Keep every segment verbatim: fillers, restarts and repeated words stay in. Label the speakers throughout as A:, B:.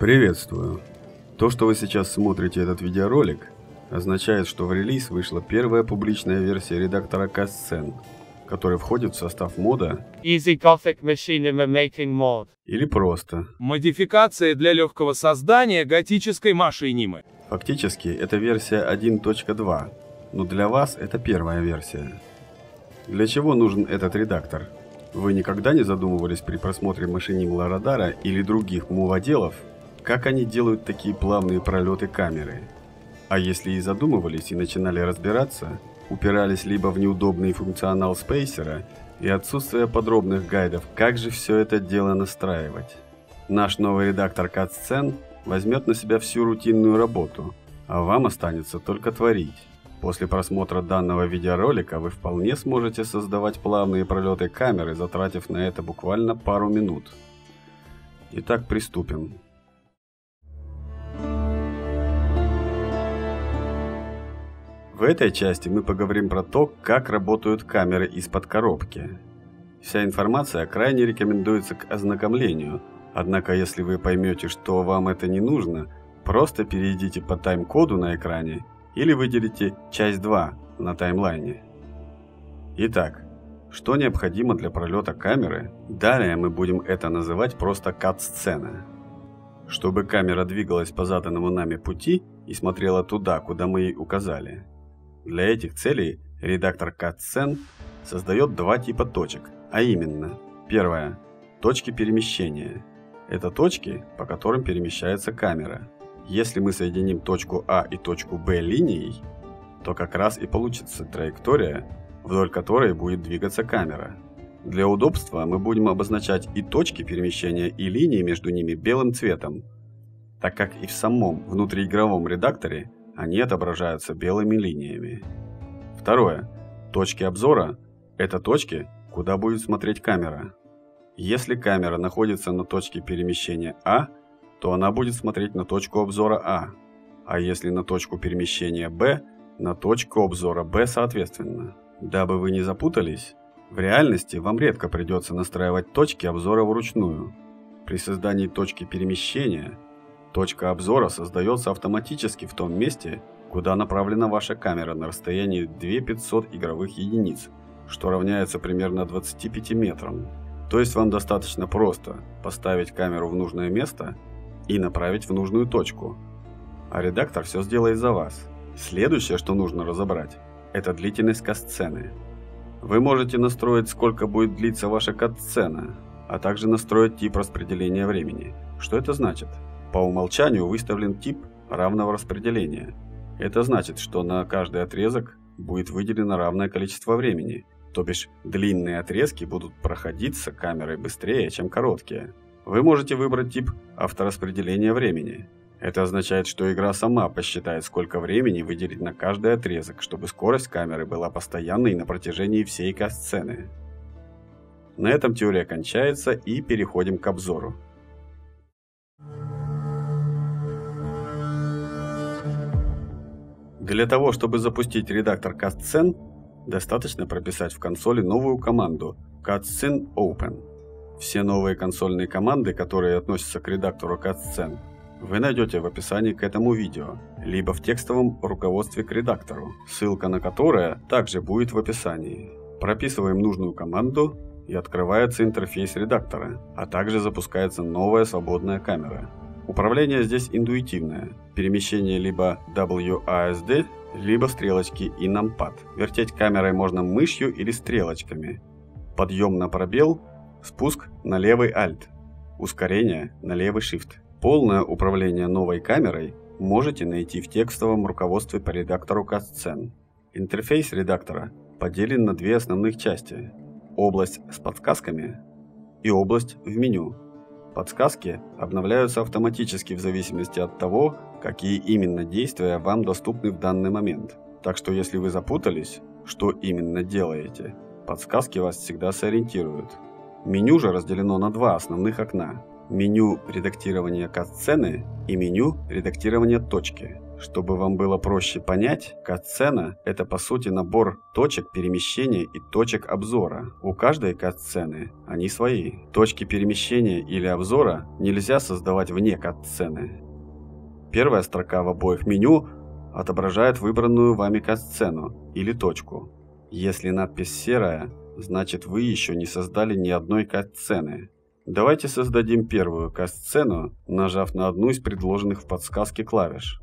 A: Приветствую. То, что вы сейчас смотрите этот видеоролик, означает, что в релиз вышла первая публичная версия редактора Cutscene, который входит в состав мода
B: Easy Gothic Machinima Making Mod.
A: или просто.
C: Модификация для легкого создания готической машинимы.
A: Фактически, это версия один точка два, но для вас это первая версия. Для чего нужен этот редактор? Вы никогда не задумывались при просмотре машиним Ларадара или других муводелов, как они делают такие плавные пролеты камеры? А если и задумывались и начинали разбираться, упирались либо в неудобный функционал спейсера и отсутствие подробных гайдов, как же все это дело настраивать. Наш новый редактор Cutscene возьмет на себя всю рутинную работу, а вам останется только творить. После просмотра данного видеоролика вы вполне сможете создавать плавные пролеты камеры, затратив на это буквально пару минут. Итак, приступим. В этой части мы поговорим про то, как работают камеры из-под коробки. Вся информация крайне рекомендуется к ознакомлению, однако если вы поймете, что вам это не нужно, просто перейдите по тайм-коду на экране или выделите часть два на таймлайне. Итак, что необходимо для пролета камеры? Далее мы будем это называть просто кат-сцена. Чтобы камера двигалась по заданному нами пути и смотрела туда, куда мы ей указали. Для этих целей редактор Cutscene создает два типа точек, а именно: первое – точки перемещения. Это точки, по которым перемещается камера. Если мы соединим точку А и точку Б линией, то как раз и получится траектория, вдоль которой будет двигаться камера. Для удобства мы будем обозначать и точки перемещения, и линии между ними белым цветом, так как и в самом внутриигровом редакторе они отображаются белыми линиями. Второе. Точки обзора – это точки, куда будет смотреть камера. Если камера находится на точке перемещения А, то она будет смотреть на точку обзора А, а если на точку перемещения Б, на точку обзора Б соответственно. Дабы вы не запутались, в реальности вам редко придется настраивать точки обзора вручную. При создании точки перемещения точка обзора создается автоматически в том месте, куда направлена ваша камера на расстоянии две тысячи пятьсот игровых единиц, что равняется примерно двадцати пяти метрам. То есть вам достаточно просто поставить камеру в нужное место и направить в нужную точку, а редактор все сделает за вас. Следующее, что нужно разобрать, это длительность кат-сцены. Вы можете настроить, сколько будет длиться ваша кат-сцена, а также настроить тип распределения времени. Что это значит? По умолчанию выставлен тип равного распределения. Это значит, что на каждый отрезок будет выделено равное количество времени, то бишь длинные отрезки будут проходиться камерой быстрее, чем короткие. Вы можете выбрать тип автораспределения времени. Это означает, что игра сама посчитает, сколько времени выделить на каждый отрезок, чтобы скорость камеры была постоянной на протяжении всей кат-сцены. На этом теория кончается, и переходим к обзору. Для того, чтобы запустить редактор Cutscene, достаточно прописать в консоли новую команду Cutscene Open. Все новые консольные команды, которые относятся к редактору Cutscene, вы найдете в описании к этому видео, либо в текстовом руководстве к редактору, ссылка на которое также будет в описании. Прописываем нужную команду, и открывается интерфейс редактора, а также запускается новая свободная камера. Управление здесь интуитивное. Перемещение либо дабл ю а эс ди, либо стрелочки и нампад. Вертеть камерой можно мышью или стрелочками. Подъем на пробел, спуск на левый Alt, ускорение на левый Shift. Полное управление новой камерой можете найти в текстовом руководстве по редактору Cutscene. Интерфейс редактора поделен на две основных части: область с подсказками и область в меню. Подсказки обновляются автоматически в зависимости от того, какие именно действия вам доступны в данный момент. Так что если вы запутались, что именно делаете, подсказки вас всегда сориентируют. Меню же разделено на два основных окна: меню редактирования кат-сцены и меню редактирования точки. Чтобы вам было проще понять, кат-сцена – это по сути набор точек перемещения и точек обзора. У каждой кат-сцены они свои. Точки перемещения или обзора нельзя создавать вне кат-сцены. Первая строка в обоих меню отображает выбранную вами кат-сцену или точку. Если надпись серая, значит вы еще не создали ни одной кат-сцены. Давайте создадим первую кат-сцену, нажав на одну из предложенных в подсказке клавиш.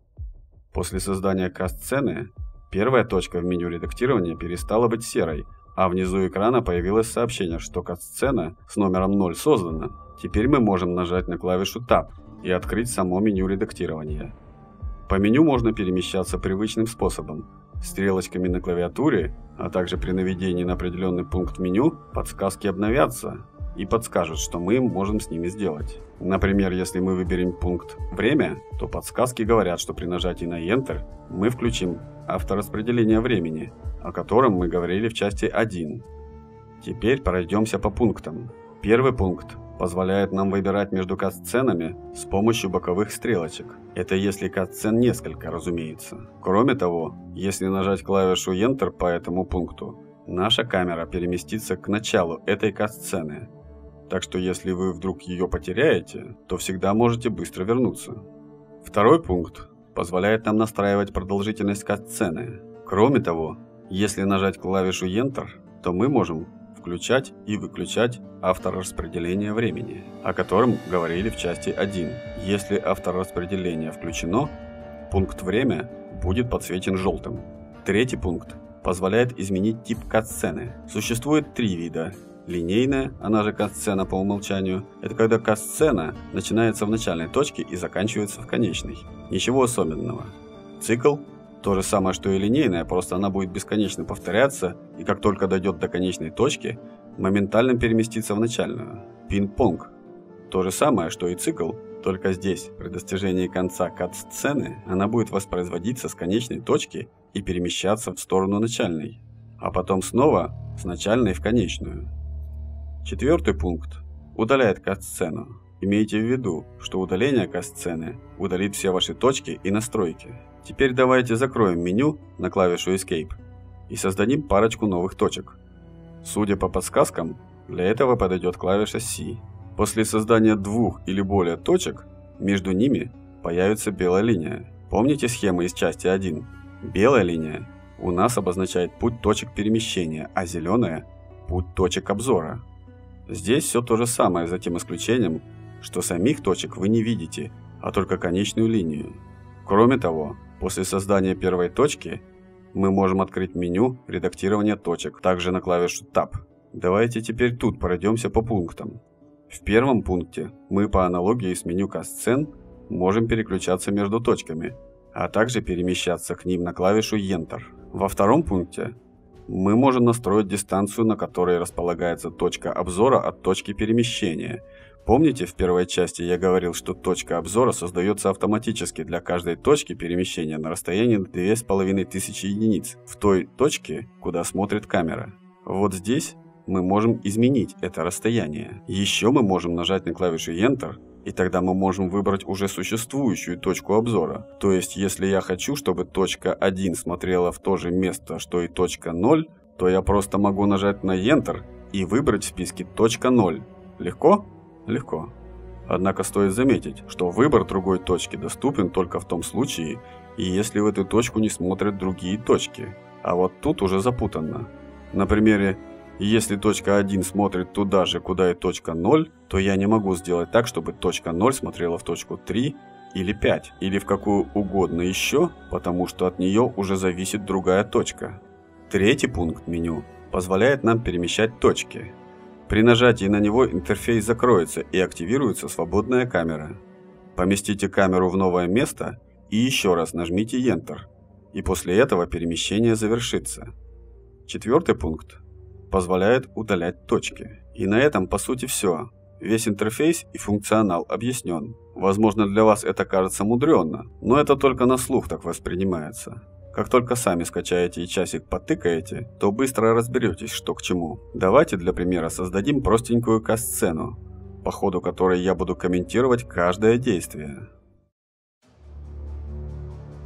A: После создания кат-сцены, первая точка в меню редактирования перестала быть серой, а внизу экрана появилось сообщение, что кат-сцена с номером ноль создана. Теперь мы можем нажать на клавишу Tab и открыть само меню редактирования. По меню можно перемещаться привычным способом – стрелочками на клавиатуре, а также при наведении на определенный пункт меню подсказки обновятся и подскажут, что мы можем с ними сделать. Например, если мы выберем пункт «Время», то подсказки говорят, что при нажатии на Enter мы включим автораспределение времени, о котором мы говорили в части один. Теперь пройдемся по пунктам. Первый пункт позволяет нам выбирать между кат-сценами с помощью боковых стрелочек. Это если кат-сцен несколько, разумеется. Кроме того, если нажать клавишу Enter по этому пункту, наша камера переместится к началу этой кат-сцены. Так что если вы вдруг ее потеряете, то всегда можете быстро вернуться. Второй пункт позволяет нам настраивать продолжительность кат-сцены. Кроме того, если нажать клавишу Enter, то мы можем включать и выключать автораспределение времени, о котором говорили в части один. Если автораспределение включено, пункт «Время» будет подсвечен желтым. Третий пункт позволяет изменить тип кат-сцены. Существует три вида. Линейная, она же кат-сцена по умолчанию, это когда кат-сцена начинается в начальной точке и заканчивается в конечной. Ничего особенного. Цикл – то же самое, что и линейная, просто она будет бесконечно повторяться, и как только дойдет до конечной точки, моментально переместится в начальную. Пинг-понг – то же самое, что и цикл, только здесь, при достижении конца кат-сцены, она будет воспроизводиться с конечной точки и перемещаться в сторону начальной, а потом снова с начальной в конечную. Четвертый пункт удаляет кат-сцену. Имейте в виду, что удаление кат-сцены удалит все ваши точки и настройки. Теперь давайте закроем меню на клавишу Escape и создадим парочку новых точек. Судя по подсказкам, для этого подойдет клавиша C. После создания двух или более точек, между ними появится белая линия. Помните схему из части один? Белая линия у нас обозначает путь точек перемещения, а зеленая – путь точек обзора. Здесь все то же самое, за тем исключением, что самих точек вы не видите, а только конечную линию. Кроме того, после создания первой точки мы можем открыть меню редактирования точек, также на клавишу Tab. Давайте теперь тут пройдемся по пунктам. В первом пункте мы по аналогии с меню кат-сцен можем переключаться между точками, а также перемещаться к ним на клавишу Enter. Во втором пункте мы можем настроить дистанцию, на которой располагается точка обзора от точки перемещения. Помните, в первой части я говорил, что точка обзора создается автоматически для каждой точки перемещения на расстоянии две с половиной тысячи единиц в той точке, куда смотрит камера. Вот здесь мы можем изменить это расстояние. Еще мы можем нажать на клавишу Enter, и тогда мы можем выбрать уже существующую точку обзора. То есть, если я хочу, чтобы точка один смотрела в то же место, что и точка ноль, то я просто могу нажать на Enter и выбрать в списке точка ноль. Легко? Легко. Однако стоит заметить, что выбор другой точки доступен только в том случае, и если в эту точку не смотрят другие точки. А вот тут уже запутанно. На примере, если точка один смотрит туда же, куда и точка ноль, то я не могу сделать так, чтобы точка ноль смотрела в точку три или пять, или в какую угодно еще, потому что от нее уже зависит другая точка. Третий пункт меню позволяет нам перемещать точки. При нажатии на него интерфейс закроется и активируется свободная камера. Поместите камеру в новое место и еще раз нажмите Enter, и после этого перемещение завершится. Четвертый пункт позволяет удалять точки. И на этом по сути все. Весь интерфейс и функционал объяснен. Возможно, для вас это кажется мудренно, но это только на слух так воспринимается. Как только сами скачаете и часик потыкаете, то быстро разберетесь, что к чему. Давайте для примера создадим простенькую кат-сцену, по ходу которой я буду комментировать каждое действие.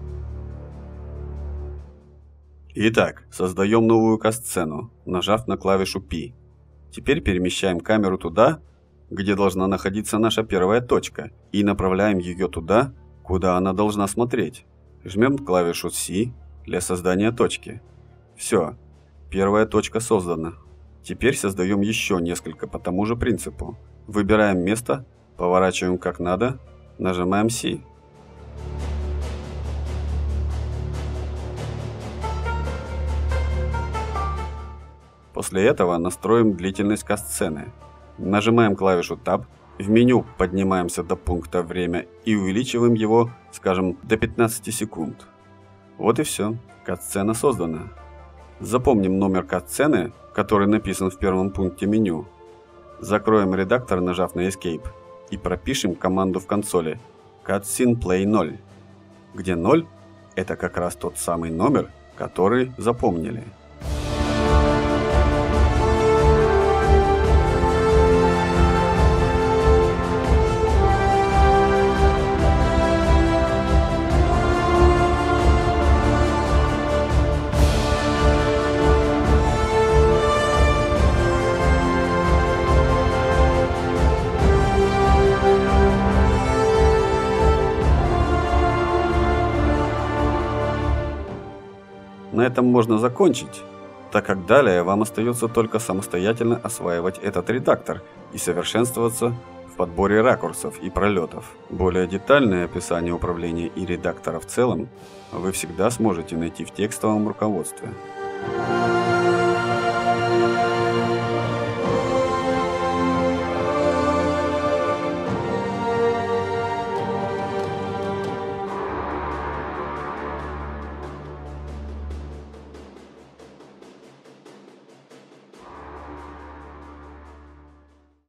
A: Итак, создаем новую кат-сцену, нажав на клавишу P. Теперь перемещаем камеру туда, где должна находиться наша первая точка, и направляем ее туда, куда она должна смотреть. Жмем клавишу C для создания точки. Все, первая точка создана. Теперь создаем еще несколько по тому же принципу. Выбираем место, поворачиваем как надо, нажимаем C. После этого настроим длительность кат-сцены. Нажимаем клавишу Tab, в меню поднимаемся до пункта «Время» и увеличиваем его, скажем, до пятнадцати секунд. Вот и все, кат-сцена создана. Запомним номер кат-сцены, который написан в первом пункте меню. Закроем редактор, нажав на Escape, и пропишем команду в консоли cutscene play ноль, где ноль – это как раз тот самый номер, который запомнили. На этом можно закончить, так как далее вам остается только самостоятельно осваивать этот редактор и совершенствоваться в подборе ракурсов и пролетов. Более детальное описание управления и редактора в целом вы всегда сможете найти в текстовом руководстве.